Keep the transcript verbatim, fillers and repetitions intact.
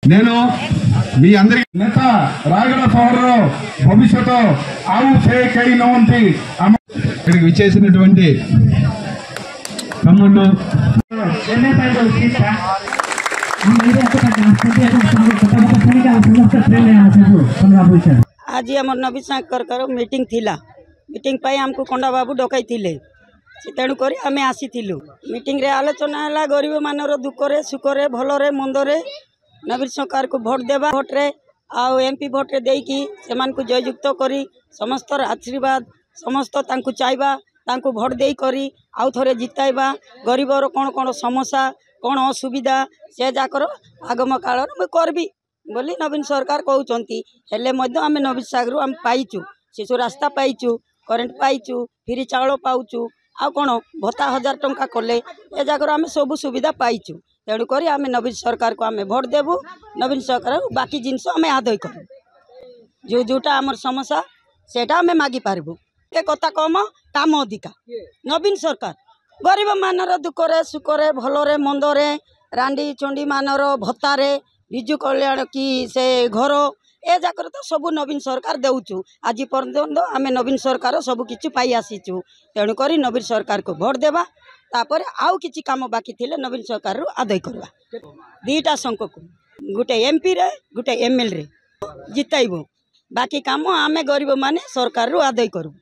నేను మీ అందరి నేత రాయగడ సహోదరు భవిష్యత్తు ఆవు చేయి నోంటి ఇక్కడికి విచ్చేసినటువంటి తమ్ముళ్ళు आज आम नवीन शंकर मीटिंग थिला मीटिंग पाई हमको कंडा बाबू डकई थिले तेणुक आम आसीलु मीटिंग रे आलोचना है गरीब मानर दुखरे सुखरे भलरे मंदरे नवीन सरकार को भोट देवा भोट रे आउ एमपी भोट रे देकी सेमान को जययुक्त करी समस्त आशीर्वाद समस्त तांको चाहवा तांको भोट दे करी आउ थोड़े जिताइबा गरीबर कौन कौन समस्या कौन असुविधा से जाकर आगम काल में करबी बोली नवीन सरकार कहते हेले आम नवीन सागर आम पाइचु शिशु रास्ता पाइचु करेन्ट पाइचु फ्री चाउल पाउचु आ कौन भत्ता हजार टंका कले ए जगह आम सब सुविधा पाइचु तेणुक आम नवीन सरकार को आम भोट देवु नवीन सरकार बाकी जिनस आम आदय करूँ जो जोटा आम समस्या सेटा आम मागी पारबु ए कथा कम काम अधिका नवीन सरकार गरीब मानर दुखरे सुखरे भलरे मंदरे रांडी चंडी मानर भत्तारे विजु कल्याण की से घर ए जाकर तो सब नवीन सरकार देउचु आज पर्यंत आम नवीन सरकार सब किछु पाई आसीचु तेणुक नवीन सरकार को भोट देवा तापर आउ किछि काम बाकी थिले नवीन सरकार आदाय करवा दीटा संक को गोटे एमपी रे गोटे एमएल रे जिताइबो बाकी काम आमे गरीब माने सरकार आदाय करू।